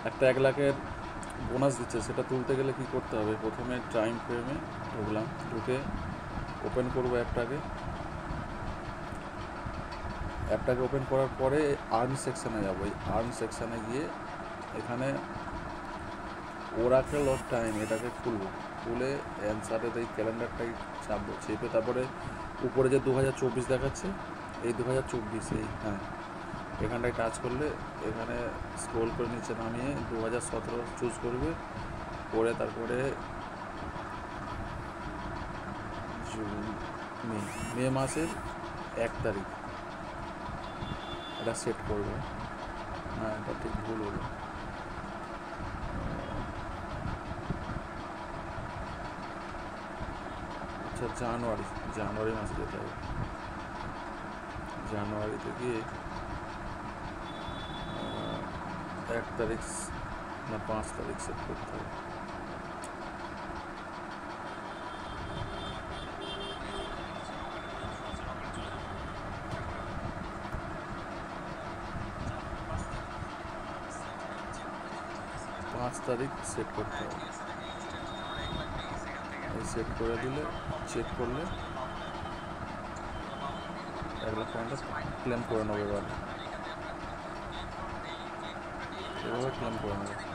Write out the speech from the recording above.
একটা 1 লাখের বোনাস দিচ্ছে, সেটা তুলতে গেলে কি করতে হবে? প্রথমে টাইম ফ্রেমে ঢুকলাম, ঢুকে ওপেন করবো অ্যাপটাকে ওপেন করার পরে আর্ন সেকশানে যাবো। এই আর্ন সেকশানে গিয়ে এখানে ওরাকেল অফ টাইম এটাকে খুলবো, খুলে অ্যান্সারের এই ক্যালেন্ডারটাই চাপবো, চেপে তারপরে উপরে যে 2024 দেখাচ্ছে, এই 2024, এই হ্যাঁ এখানটায় টাচ করলে এখানে স্ক্রোল করে নিচে নামিয়ে 2017 চুজ করবে, করে তারপরে মে মাসের 1 তারিখ এটা সেট করবে। না, এটা ঠিক ভুল হলো। আচ্ছা, জানুয়ারি মাসে যেতে হবে। জানুয়ারিতে গিয়ে 1 তারিখ না 5 তারিখ সেট করতে হবে। পাঁচ তারিখ সেট করতে হবে। এই সেট করে দিলে, চেক করলে 1 লাখ পয়েন্টটা ক্লেম করে নেবো। এভাবে ক্লেম করে নেবো।